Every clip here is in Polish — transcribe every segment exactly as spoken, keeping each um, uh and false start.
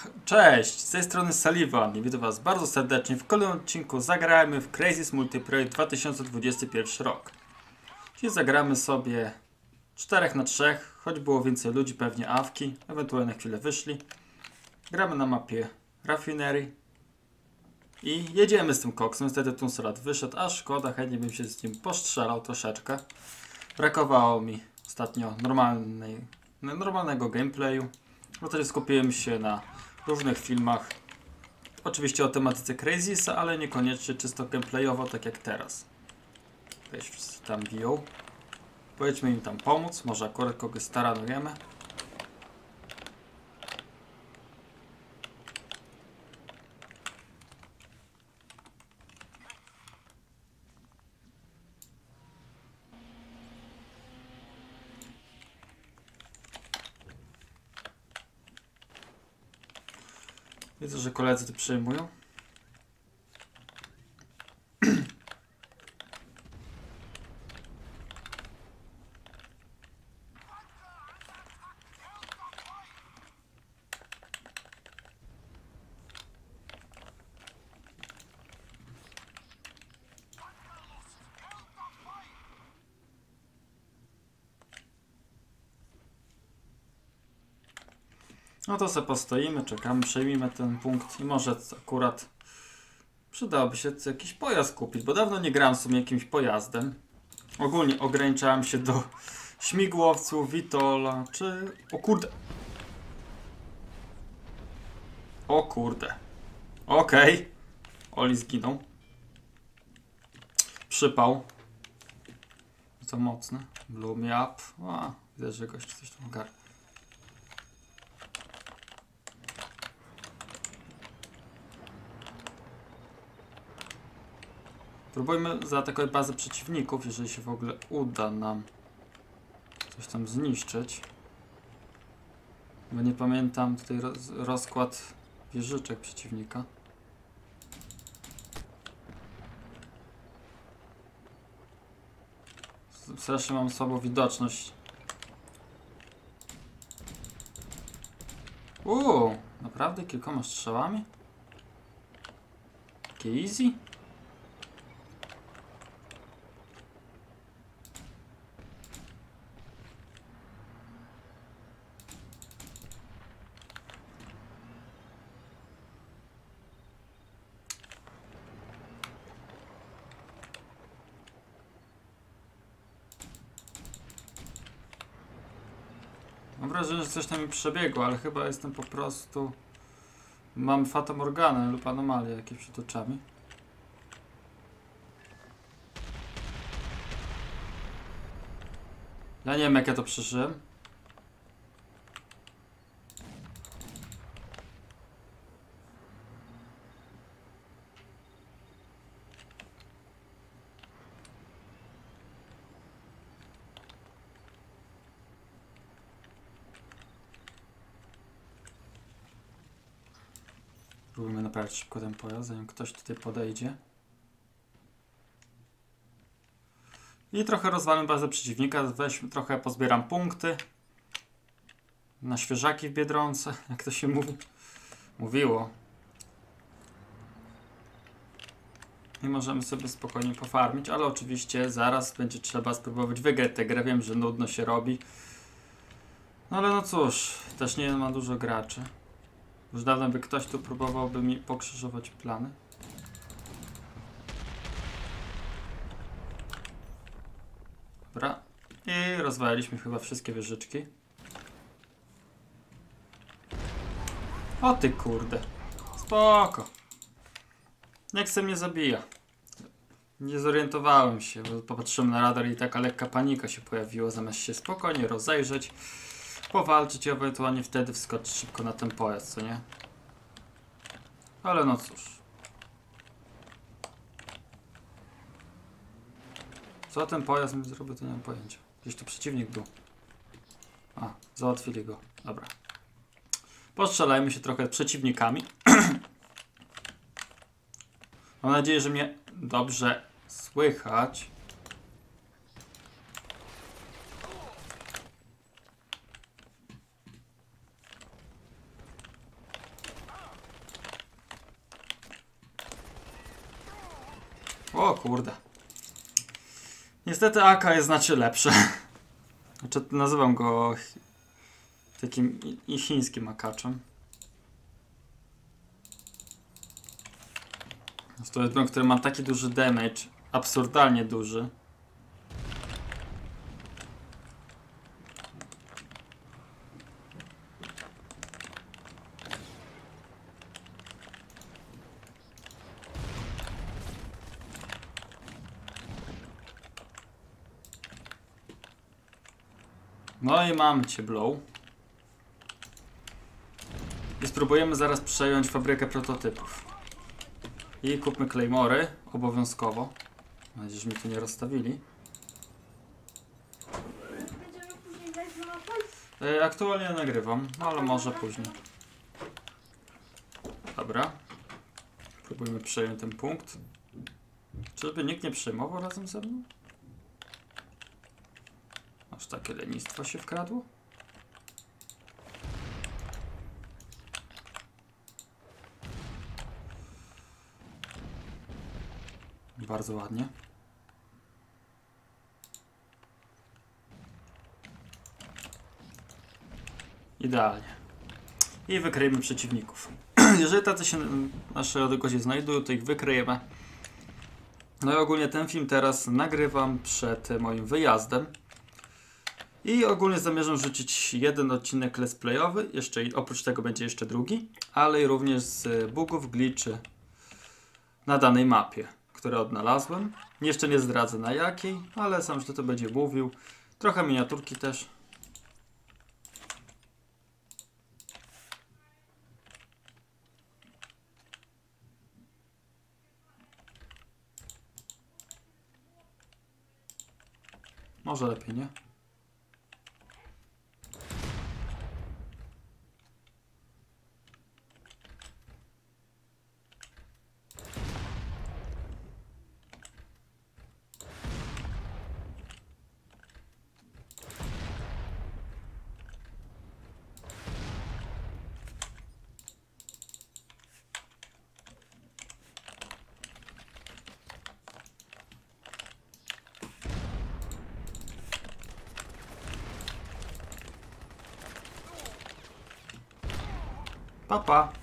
Cześć, z tej strony Saliwan i witam was bardzo serdecznie. W kolejnym odcinku zagrajmy w Crysis Multiplayer dwa tysiące dwudziesty pierwszy rok. Dzisiaj zagramy sobie czterech na trzech, choć było więcej ludzi, pewnie awki, ewentualnie na chwilę wyszli. Gramy na mapie Rafinery i jedziemy z tym koksem. Niestety Tunselat wyszedł, a szkoda, chętnie bym się z nim postrzelał troszeczkę. Brakowało mi ostatnio normalnej, normalnego gameplayu. No to skupiłem się na różnych filmach, oczywiście o tematyce Crysisa, ale niekoniecznie czysto gameplayowo, tak jak teraz. Też wszyscy tam biją. Pojedźmy im tam pomóc, może akurat kogoś staranujemy. Widzę, że koledzy to przejmują. No to sobie postoimy, czekamy, przejmijmy ten punkt i może akurat przydałoby się jakiś pojazd kupić, bo dawno nie grałem w sumie jakimś pojazdem. Ogólnie ograniczałem się do śmigłowców, Witola, czy... O kurde! O kurde. Okej. Okay. Oli zginął. Przypał. To mocne. Blow me up. A, widzę, że gość coś tam ogarnia. Próbujmy zaatakować bazę przeciwników, jeżeli się w ogóle uda nam coś tam zniszczyć. Bo nie pamiętam tutaj roz, rozkład wieżyczek przeciwnika. Strasznie mam słabą widoczność. Uuu, naprawdę kilkoma strzałami? Takie easy? Mam wrażenie, że coś tam mi przebiegło, ale chyba jestem po prostu... Mam fatamorganę lub anomalię jakieś przed oczami. Ja nie wiem, jak ja to przeżyłem. Próbujemy naprawić szybko ten pojazd, zanim ktoś tutaj podejdzie. I trochę rozwalę bazę przeciwnika, weźmy trochę, pozbieram punkty. Na świeżaki w Biedronce, jak to się mówi. Mówiło. I możemy sobie spokojnie pofarmić, ale oczywiście zaraz będzie trzeba spróbować wygrać tę grę. Wiem, że nudno się robi. No ale no cóż, też nie ma dużo graczy. Już dawno by ktoś tu próbowałby mi pokrzyżować plany. Dobra. I rozwaliliśmy chyba wszystkie wieżyczki. O ty kurde. Spoko. Niech se mnie zabija. Nie zorientowałem się, bo popatrzyłem na radar i taka lekka panika się pojawiła, zamiast się spokojnie rozejrzeć, powalczyć i ewentualnie wtedy wskoczyć szybko na ten pojazd, co nie? Ale no cóż. Co ten pojazd mi zrobił, to nie mam pojęcia. Gdzieś tu przeciwnik był. A, załatwili go. Dobra. Postrzelajmy się trochę przeciwnikami. Mam nadzieję, że mnie dobrze słychać. O kurde. Niestety A K jest znacznie lepsze. Znaczy, nazywam go takim i chińskim akaczem. To jest broń, który ma taki duży damage. Absurdalnie duży. No i mam cię, Blow. I spróbujemy zaraz przejąć fabrykę prototypów. I kupmy Claymory, obowiązkowo. Mam nadzieję, że mi tu nie rozstawili. E, aktualnie nagrywam, ale może później. Dobra. Próbujmy przejąć ten punkt. Czyżby nikt nie przejmował razem ze mną? Aż takie lenistwo się wkradło? Bardzo ładnie. Idealnie. I wykryjemy przeciwników. Jeżeli tacy się w naszej odległości znajdują, to ich wykryjemy. No i ogólnie ten film teraz nagrywam przed moim wyjazdem. I ogólnie zamierzam rzucić jeden odcinek let's playowy. Jeszcze, oprócz tego będzie jeszcze drugi. Ale również z bugów, glitchy na danej mapie, które odnalazłem. Jeszcze nie zdradzę na jakiej, ale sam że to będzie mówił. Trochę miniaturki też. Może lepiej, nie? Papa.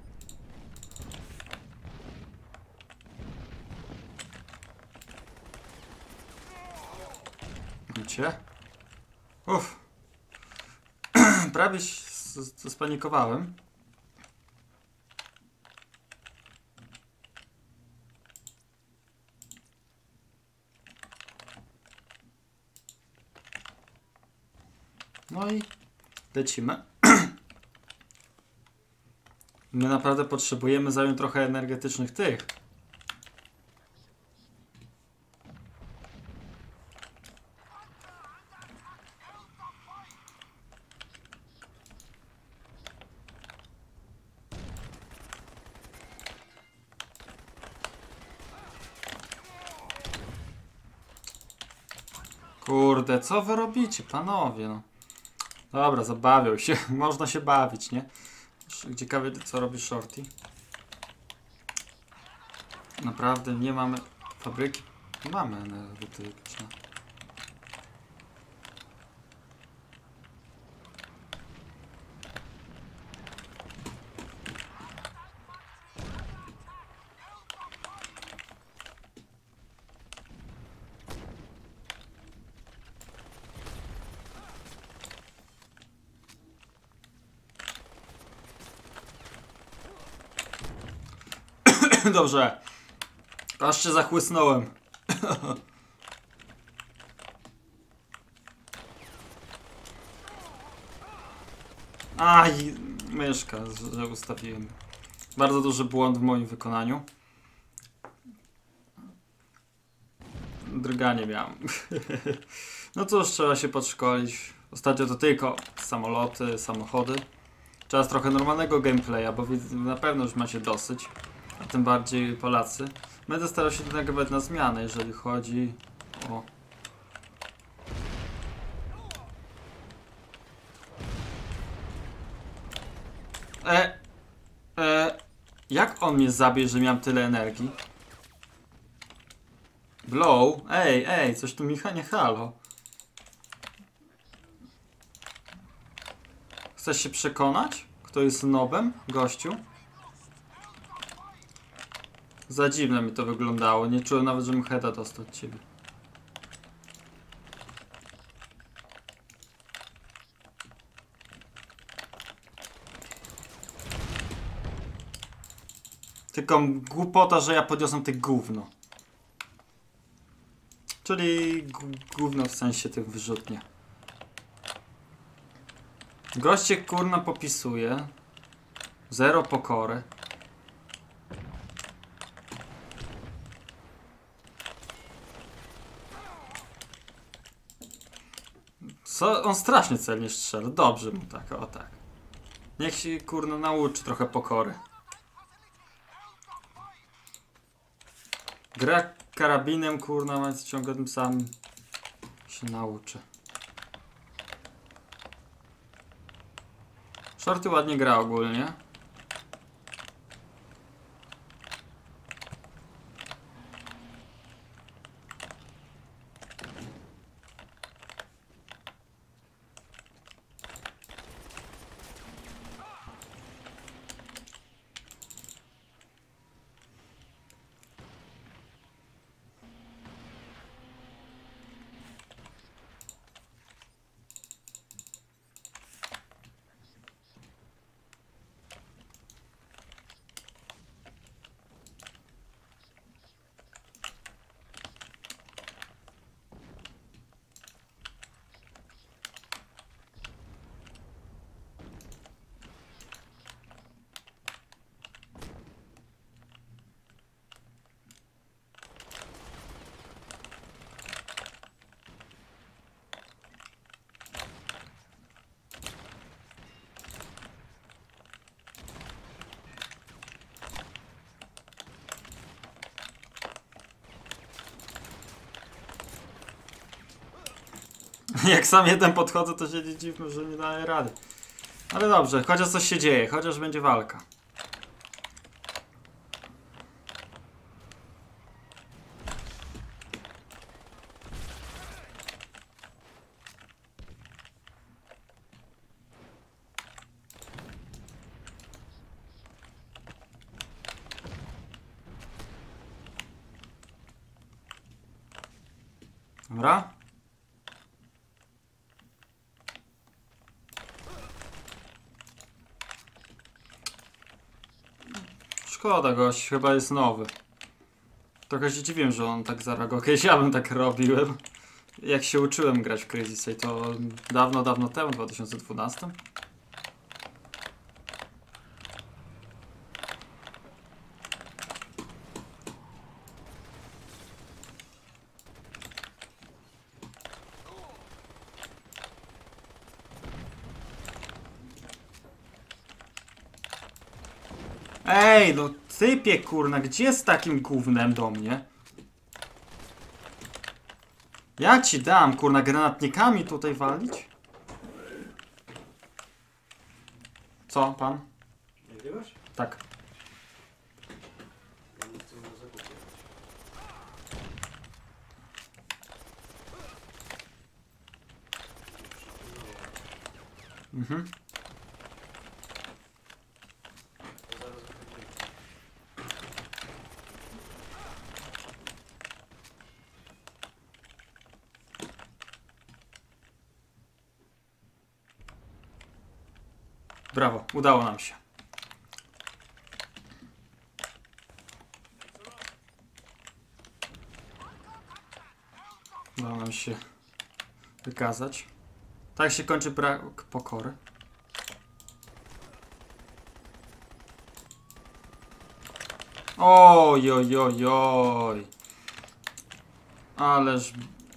Widzicie? Uff. Prawie spanikowałem. No i lecimy. My naprawdę potrzebujemy zająć trochę energetycznych tych. Kurde, co wy robicie, panowie, no. Dobra, zabawiał się. Można się bawić, nie? Ciekawe, co robi Shorty. Naprawdę nie mamy fabryki. Mamy energetyczne. Dobrze. Aż się zachłysnąłem. Aj, myszka, że ustawiłem. Bardzo duży błąd w moim wykonaniu. Drganie miałem. No cóż, trzeba się podszkolić. Ostatnio to tylko samoloty, samochody. Teraz trochę normalnego gameplaya, bo na pewno już macie dosyć. A tym bardziej Polacy. Będę starał się tu nagrywać na zmianę, jeżeli chodzi o... E, e, jak on mnie zabije, że miałem tyle energii? Blow? Ej, ej, coś tu Micha nie halo. Chcesz się przekonać, kto jest nobem, gościu? Za dziwne mi to wyglądało. Nie czułem nawet, żebym heada dostał od ciebie. Tylko głupota, że ja podniosłem te gówno. Czyli gówno w sensie tych wyrzutnie. Goście kurna popisuje. Zero pokory. Co? On strasznie celnie strzela. Dobrze mu tak, o tak. Niech się kurna nauczy trochę pokory. Gra karabinem kurna, mając ciągle tym samym się nauczy. Shorty ładnie gra ogólnie. Jak sam jeden podchodzę, to się nie dziwmy, że nie daję rady. Ale dobrze, chociaż coś się dzieje, chociaż będzie walka. Dobra. Szkoda, gość chyba jest nowy. Trochę się dziwię, że on tak zareagował. Kiedyś ja bym tak robiłem. Jak się uczyłem grać w Crysisa, to dawno, dawno temu, w dwa tysiące dwunastym. Ej, no typie kurna, gdzie z takim gównem do mnie? Ja ci dam, kurna, granatnikami tutaj walić? Co, pan? Nie grywasz? Tak. Ja nie chcę na zakupie. Mhm. To zaraz wychodzimy. Brawo, udało nam się. Udało nam się wykazać. Tak się kończy brak pokory. Oj, oj, oj, oj. Ależ...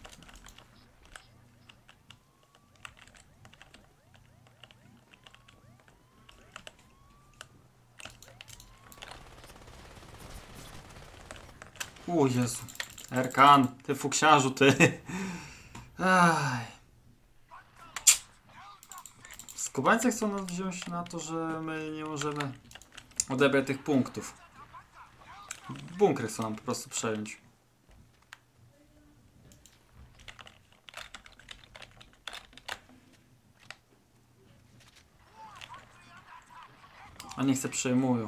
O Jezu. Erkan, ty fuksiarzu, ty. Aj. Skubańcy chcą nas wziąć na to, że my nie możemy odebrać tych punktów. Bunkry chcą nam po prostu przejąć. A niech se przejmują.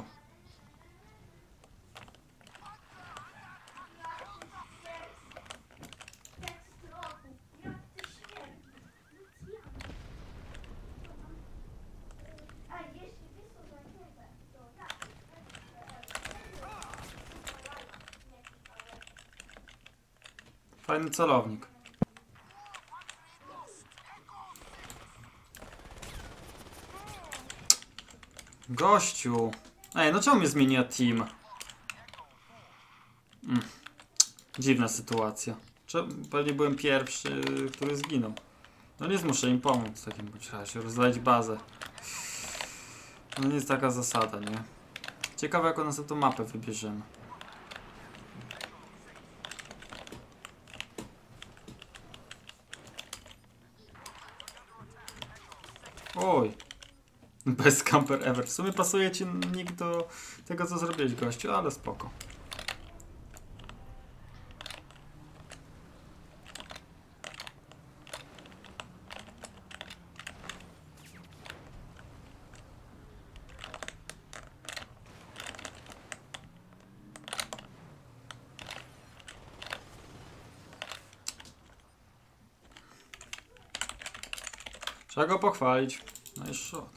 Fajny celownik. Gościu. Ej, no czemu mnie zmieniła team? Mm. Dziwna sytuacja. Pewnie byłem pierwszy, który zginął. No nic, muszę im pomóc w takim bądź razie. Rozleć bazę. No nie jest taka zasada, nie? Ciekawe, jaką następną mapę wybierzemy. Oj. Best camper ever. W sumie pasuje ci nick do tego, co zrobiłeś, gościu, ale spoko. Trzeba go pochwalić. No i szok.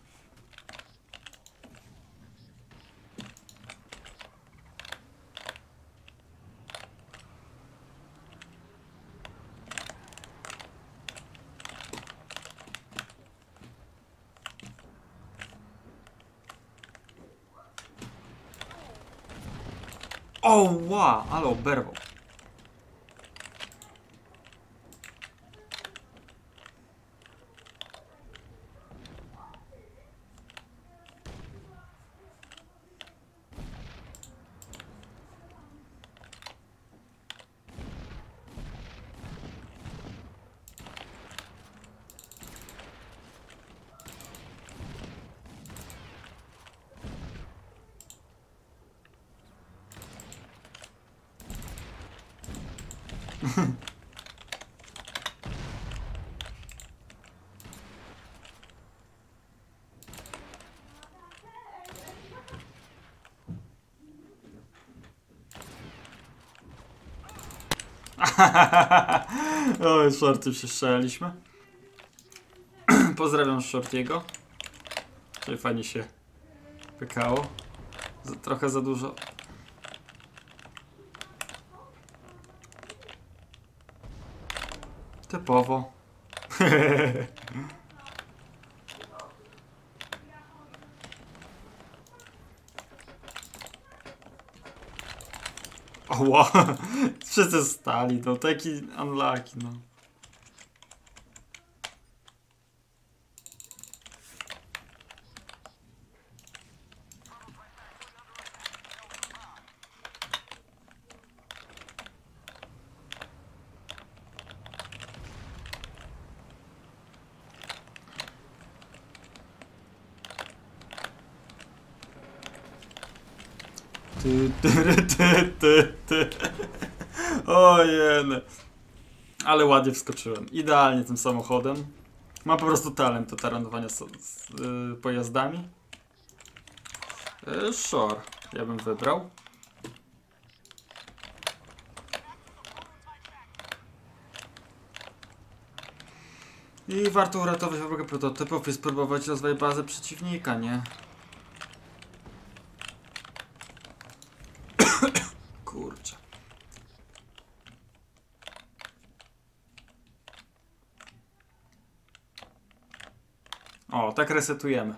O, wow, ale oberwał. Oj, shorty przestrzeliliśmy. Pozdrawiam Shortiego. Czyli fajnie się pykało. Za, trochę za dużo. Typowo. O, wow. Wszyscy stali, to taki unlucky, no. Ty, ty, ty, ty, ty. Ojej. Ale ładnie wskoczyłem. Idealnie tym samochodem. Mam po prostu talent do taranowania z, z y, pojazdami. Y, sure. Ja bym wybrał. I warto uratować fabrykę prototypów i spróbować rozwijać bazę przeciwnika, nie? Kurczę. O, tak resetujemy.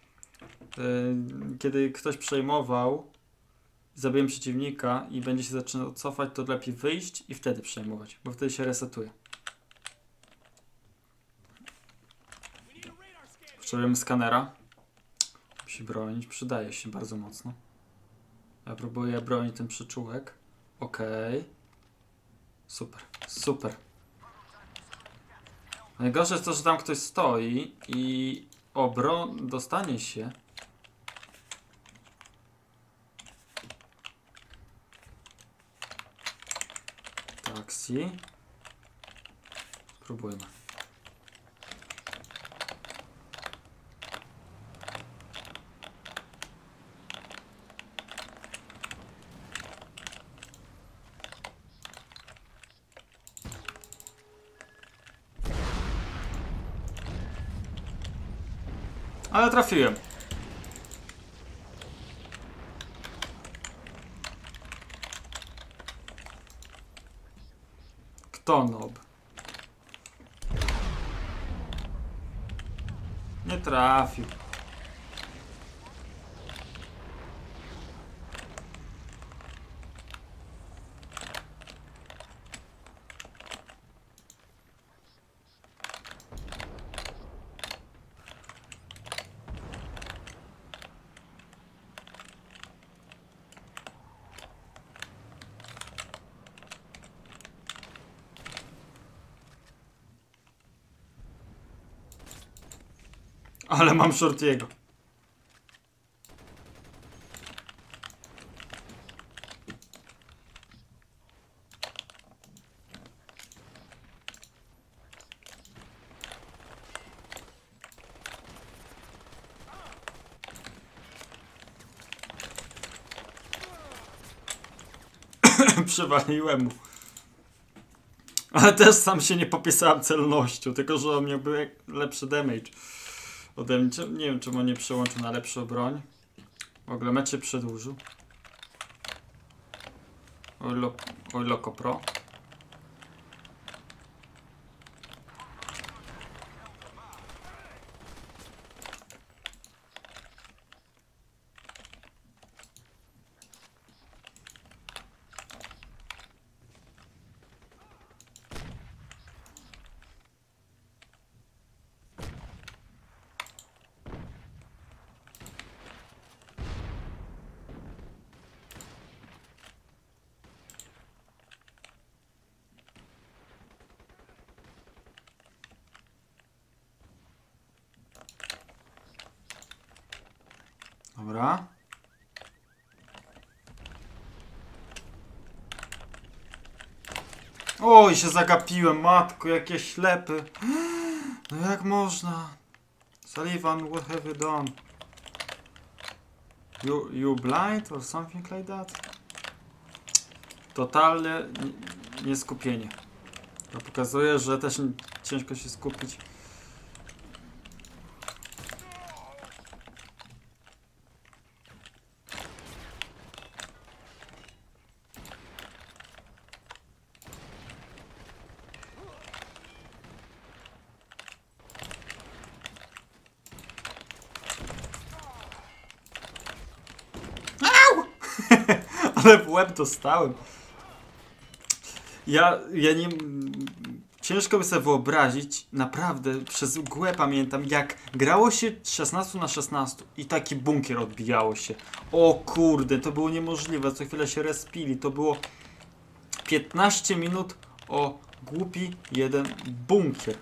Kiedy ktoś przejmował, zabiłem przeciwnika i będzie się zaczynał cofać, to lepiej wyjść i wtedy przejmować, bo wtedy się resetuje. Potrzebujemy skanera. Musi bronić, przydaje się bardzo mocno. Ja próbuję bronić ten przyczółek. Okej. Okay. Super, super. Najgorsze jest to, że tam ktoś stoi i obron dostanie się. Taksi. Próbujmy. Ale trafiłem. Kto nob? Nie trafił. Ale mam shortiego. Przywaliłem mu. Ale też sam się nie popisałem celnością, tylko że on miałby lepszy damage ode mnie. Nie wiem, czemu nie przełączył na lepszą broń. W ogóle mecz się przedłużył. Oj, lo, oj Loco Pro. Dobra. Oj, się zagapiłem, matko, jakie ślepy. No jak można? Saliwan, what have you done? You, you blind or something like that? Totalnie nieskupienie. To pokazuje, że też ciężko się skupić. Ale w łeb dostałem. Ja, ja nie... Ciężko by sobie wyobrazić, naprawdę, przez mgłę pamiętam, jak grało się szesnaście na szesnaście i taki bunkier odbijało się. O kurde, to było niemożliwe, co chwilę się respili, to było piętnaście minut o głupi jeden bunkier.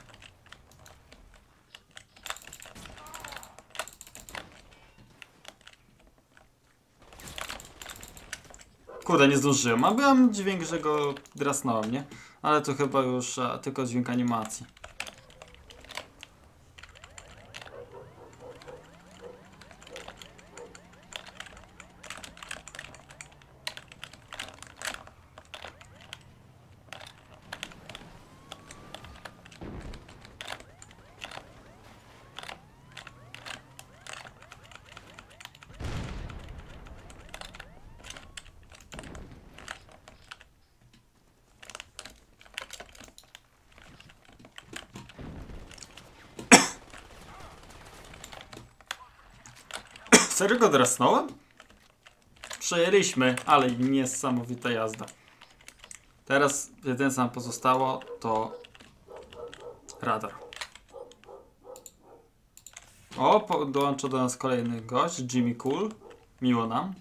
Kurde, nie zdążyłem, a byłem dźwięk, że go drasnąłem, nie? Ale to chyba już a, tylko dźwięk animacji. Serio go drasnąłem? Przejęliśmy, ale niesamowita jazda. Teraz jedyne co nam pozostało to radar. O, po, dołączył do nas kolejny gość, Jimmy Cool. Miło nam.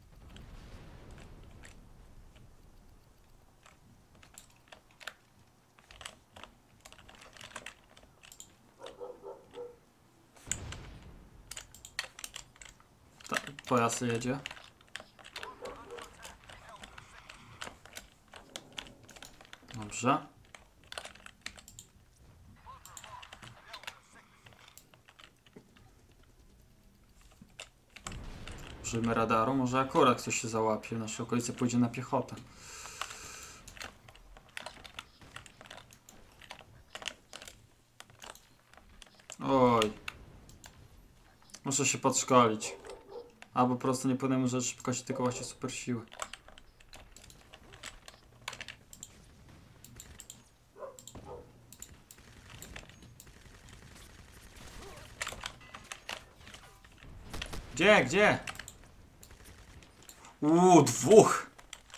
Tak, pojazd jedzie. Dobrze. Użyjmy radaru, może akurat ktoś się załapie. W naszej okolicy pójdzie na piechotę. Oj. Muszę się podszkolić. Albo po prostu nie podejmę rzeczy szybkości, tylko właśnie super siły. Gdzie, gdzie? Uuu, dwóch!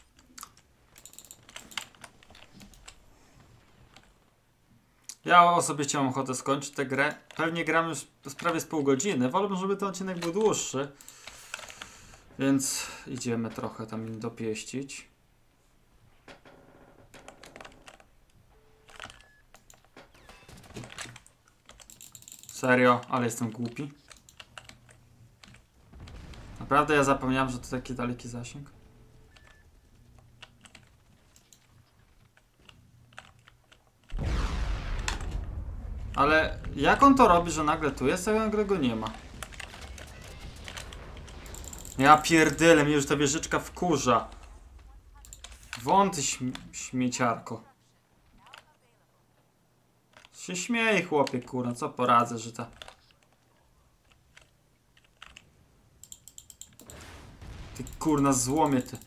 Ja osobiście mam ochotę skończyć tę grę. Pewnie gram już prawie z pół godziny. Wolę, żeby ten odcinek był dłuższy. Więc idziemy trochę tam im dopieścić. Serio, ale jestem głupi. Naprawdę ja zapomniałem, że to taki daleki zasięg. Ale jak on to robi, że nagle tu jest, a nagle go nie ma? Ja pierdolę, mnie już ta wieżyczka wkurza. Wąty śm śmieciarko. Się śmieje, chłopie, kurwa, co poradzę, że ta... Ty kurna złomie, ty.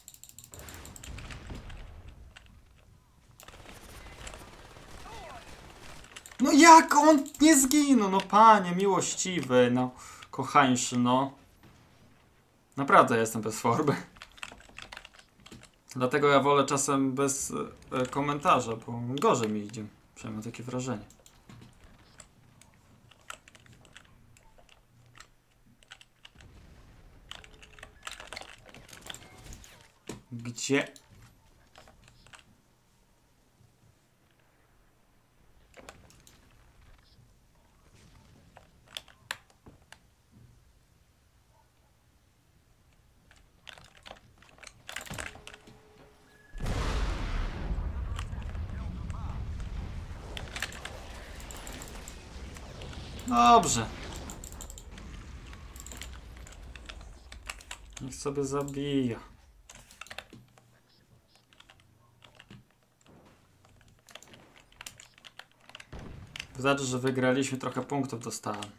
No jak on nie zginął? No panie miłościwy, no kochańszy, no. Naprawdę jestem bez formy. Dlatego ja wolę czasem bez e, komentarza, bo gorzej mi idzie. Przynajmniej mam takie wrażenie. Gdzie? Dobrze. Niech sobie zabija. Wystarczy, że wygraliśmy, trochę punktów dostałem.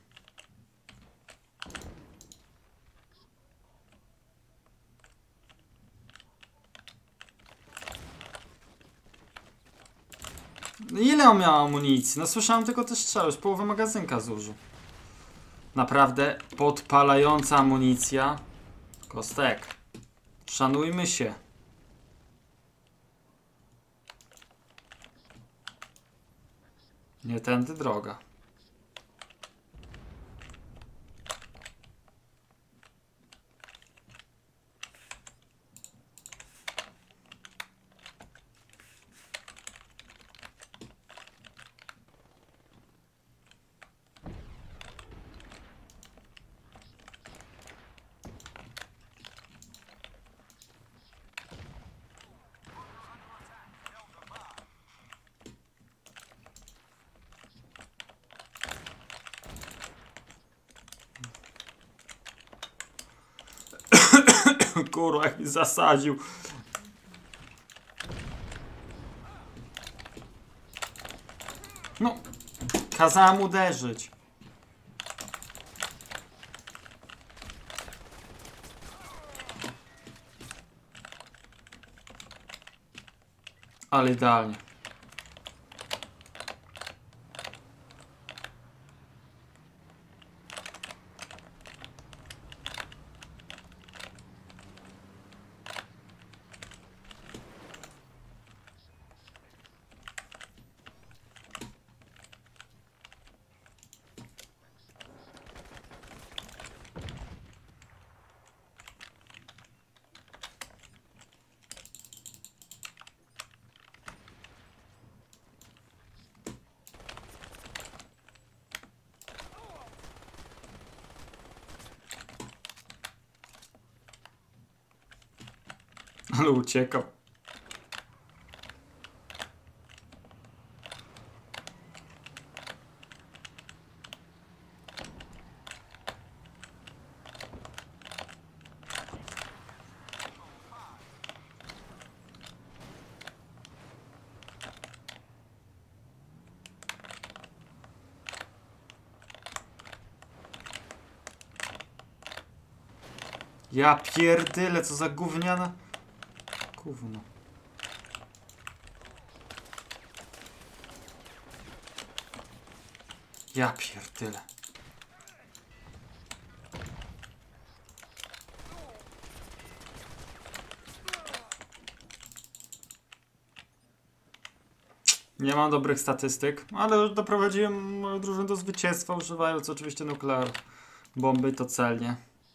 Ile on miał amunicji? No słyszałem tylko te strzały, już połowę magazynka zużył. Naprawdę podpalająca amunicja. Kostek. Szanujmy się. Nie tędy droga. Kurwa, jak mi zasadził. No, kazałem uderzyć. Ale idealnie. Ale uciekał. Ja pierdyle, co za gówniana... Gówno. Ja pierdyle. Nie mam dobrych statystyk, ale już doprowadziłem moją drużynę do zwycięstwa, używając oczywiście nuklear bomby to celnie.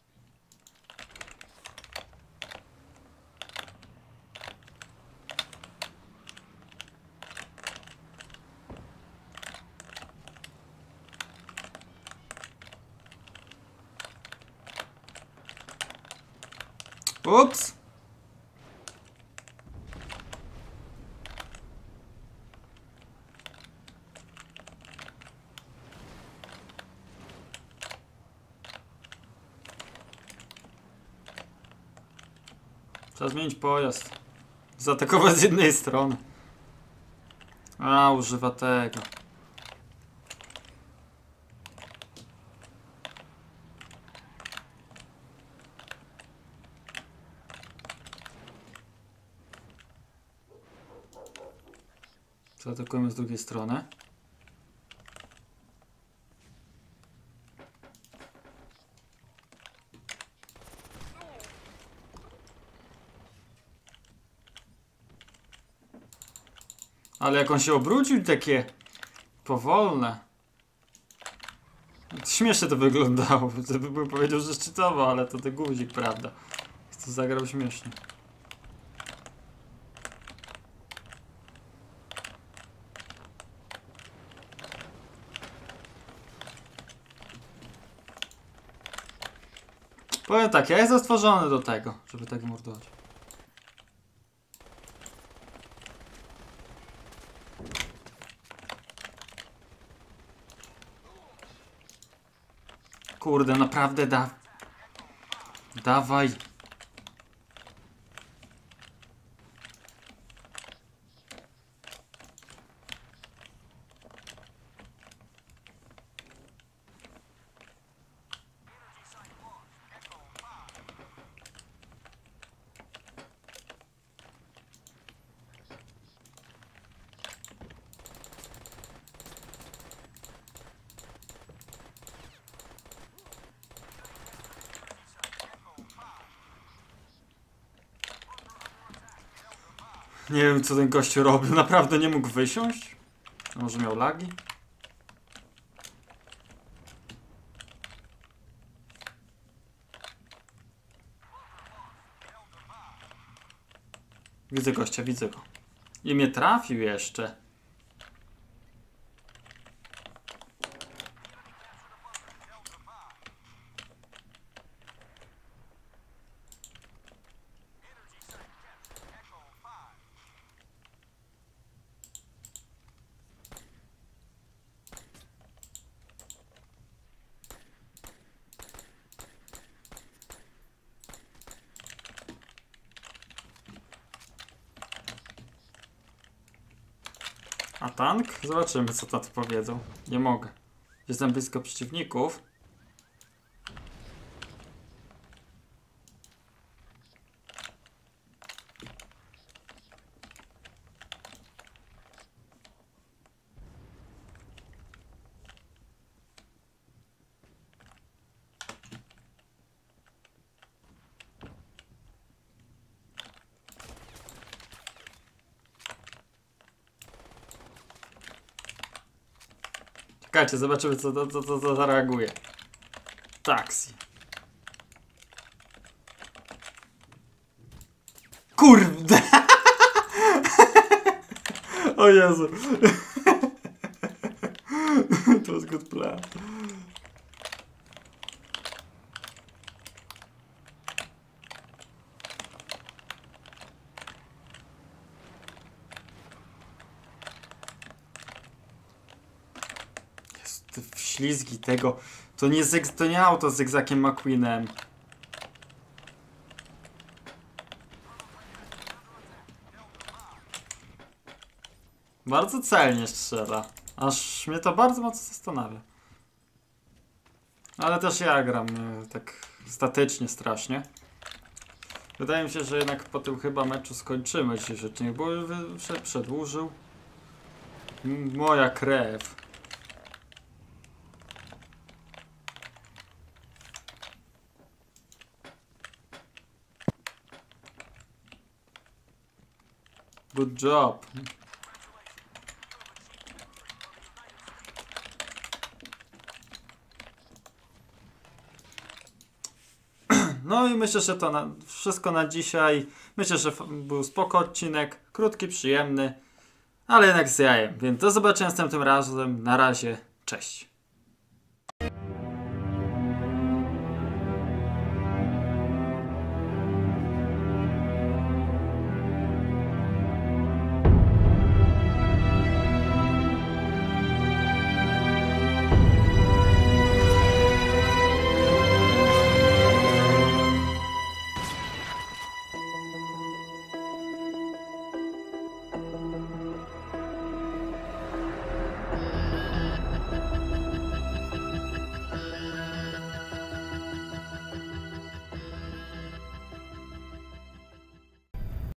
Ups! Trzeba zmienić pojazd. Zaatakować z jednej strony. A, używa tego. Zaatakujemy z drugiej strony. Ale jak on się obrócił, takie powolne. Śmiesznie to wyglądało. Bym powiedział, że szczytowo, ale to ten guzik, prawda. To zagrał śmiesznie. Powiem tak, ja jestem stworzony do tego, żeby tak mordować. Kurde, naprawdę da... Dawaj. Nie wiem, co ten gościu robił. Naprawdę nie mógł wysiąść? A może miał lagi? Widzę gościa, widzę go. I mnie trafił jeszcze. A tank? Zobaczymy, co to powiedzą. Nie mogę. Jestem blisko przeciwników. Czekajcie, zobaczymy, co to, co, co, co zareaguje. Taksi. Kurde! O Jezu. To was good plan. Te ślizgi tego. To nie, zyg, to nie auto z zygzakiem McQueenem. Bardzo celnie strzela. Aż mnie to bardzo mocno zastanawia. Ale też ja gram e, tak statycznie strasznie. Wydaje mi się, że jednak po tym chyba meczu skończymy dzisiejszy odcinek, bo już się przedłużył. M- Moja krew. Good job. No i myślę, że to na, wszystko na dzisiaj. Myślę, że f- był spoko odcinek, krótki, przyjemny, ale jednak z jajem. Więc do zobaczenia następnym razem. Na razie, cześć.